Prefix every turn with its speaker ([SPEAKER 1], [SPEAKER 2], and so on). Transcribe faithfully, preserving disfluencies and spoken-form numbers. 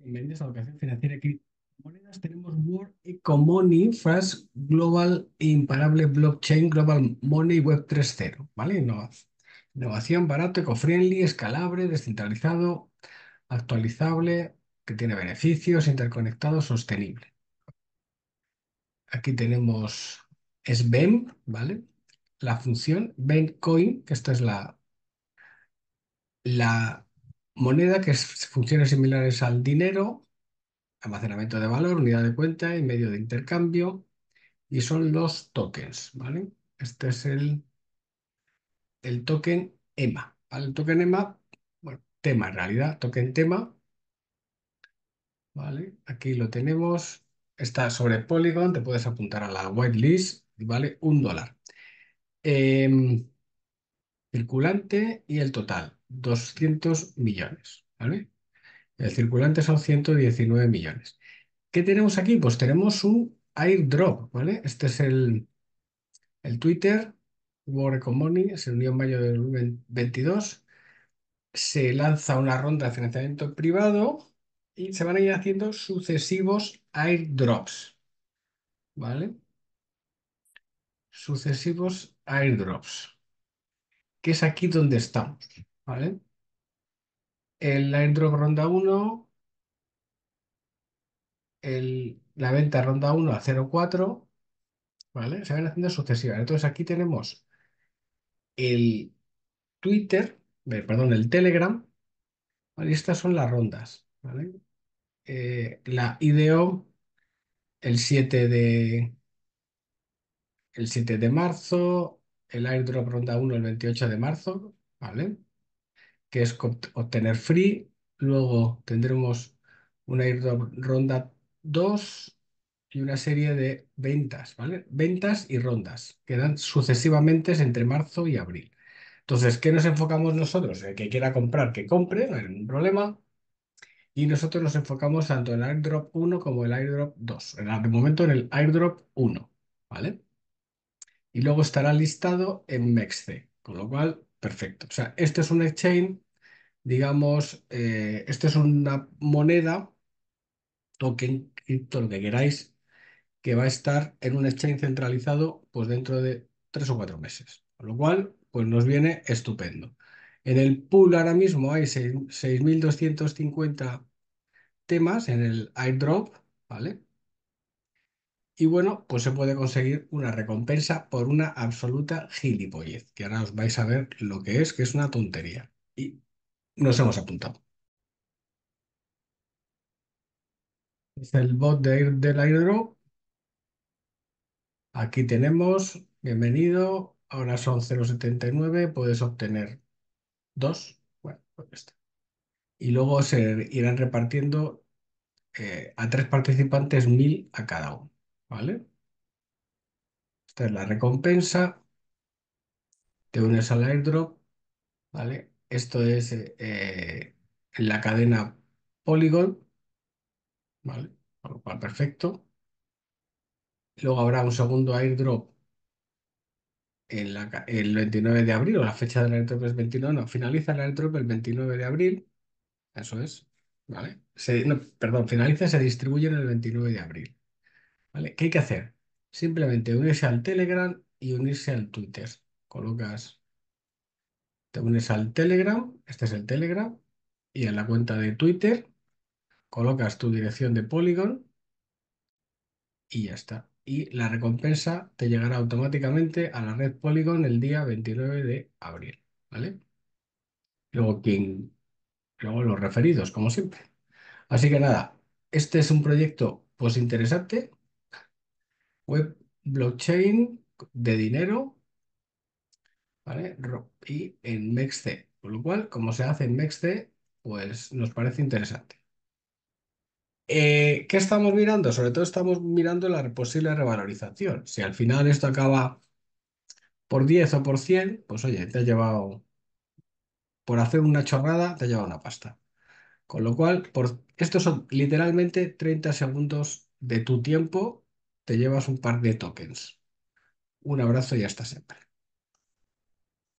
[SPEAKER 1] Bienvenidos a Educación Financiera y Criptomonedas. Tenemos World Ecomoney, Fast Global e Imparable Blockchain Global Money Web tres punto cero, ¿vale? Innova- Innovación, barato, eco-friendly, escalable, descentralizado, actualizable, que tiene beneficios, interconectado, sostenible. Aquí tenemos es B E M, ¿vale? La función Coin, que esta es la, la moneda que es funciones similares al dinero, almacenamiento de valor, unidad de cuenta y medio de intercambio, y son los tokens, ¿vale? Este es el, el token E M A, ¿vale? El token E M A, bueno, tema en realidad, token tema, ¿vale? Aquí lo tenemos, está sobre Polygon, te puedes apuntar a la whitelist y vale un dólar. Em, circulante y el total, doscientos millones, ¿vale? El circulante son ciento diecinueve millones. ¿Qué tenemos aquí? Pues tenemos un airdrop, ¿vale? Este es el, el Twitter, World Economy, se unió en mayo del dos mil veintidós. Se lanza una ronda de financiamiento privado y se van a ir haciendo sucesivos airdrops, ¿vale? Sucesivos airdrops, que es aquí donde estamos, ¿vale? El airdrop ronda uno, el, la venta ronda uno a cero coma cuatro, ¿vale? Se van haciendo sucesivas. Entonces aquí tenemos el Twitter, eh, perdón, el Telegram, ¿vale? Y estas son las rondas, ¿vale? Eh, la I D O el siete de, el siete de marzo, el airdrop ronda uno el veintiocho de marzo, ¿vale? Que es co- obtener free. Luego tendremos una airdrop ronda dos y una serie de ventas, ¿vale? Ventas y rondas, que dan sucesivamente entre marzo y abril. Entonces, ¿qué nos enfocamos nosotros? El que quiera comprar, que compre, no hay ningún problema. Y nosotros nos enfocamos tanto en el airdrop uno como el airdrop dos. En el de momento en el airdrop uno, ¿vale? Y luego estará listado en MEXC, con lo cual, perfecto. O sea, esto es un exchange, digamos, eh, esto es una moneda, token, cripto, lo que queráis, que va a estar en un exchange centralizado pues dentro de tres o cuatro meses. Con lo cual, pues nos viene estupendo. En el pool ahora mismo hay seis mil doscientos cincuenta temas en el airdrop, ¿vale? Y bueno, pues se puede conseguir una recompensa por una absoluta gilipollez, que ahora os vais a ver lo que es, que es una tontería. Y nos hemos apuntado. Es el bot de Air- del airdrop. Aquí tenemos, bienvenido, ahora son cero coma setenta y nueve, puedes obtener dos. Bueno, pues ya está. Y luego se irán repartiendo eh, a tres participantes mil a cada uno, ¿vale? Esta es la recompensa, te unes al airdrop, ¿vale? Esto es eh, eh, en la cadena Polygon, ¿vale? Con lo cual, perfecto. Luego habrá un segundo airdrop en la ca- el veintinueve de abril, o la fecha del airdrop es veintinueve, no, finaliza el airdrop el veintinueve de abril, eso es, ¿vale? Se- no, perdón, finaliza, se distribuye en el veintinueve de abril, ¿vale? ¿Qué hay que hacer? Simplemente unirse al Telegram y unirse al Twitter. Colocas, te unes al Telegram, este es el Telegram, y en la cuenta de Twitter colocas tu dirección de Polygon y ya está. Y la recompensa te llegará automáticamente a la red Polygon el día veintinueve de abril, ¿vale? Luego, quien, luego los referidos, como siempre. Así que nada, este es un proyecto pues interesante, web blockchain de dinero, ¿vale? Ro- Y en MEXC. Con lo cual, como se hace en MEXC, pues nos parece interesante. Eh, ¿qué estamos mirando? Sobre todo estamos mirando la posible revalorización. Si al final esto acaba por diez o por cien, pues oye, te ha llevado, por hacer una chorrada, te ha llevado una pasta. Con lo cual, por, estos son literalmente treinta segundos de tu tiempo, te llevas un par de tokens. Un abrazo y hasta siempre.